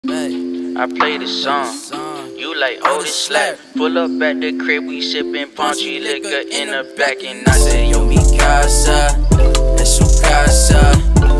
I play the song, you like, oh, this slap. Pull up at the crib, we sippin' paunchy liquor in the back. And I say, yo, mi casa, es su casa.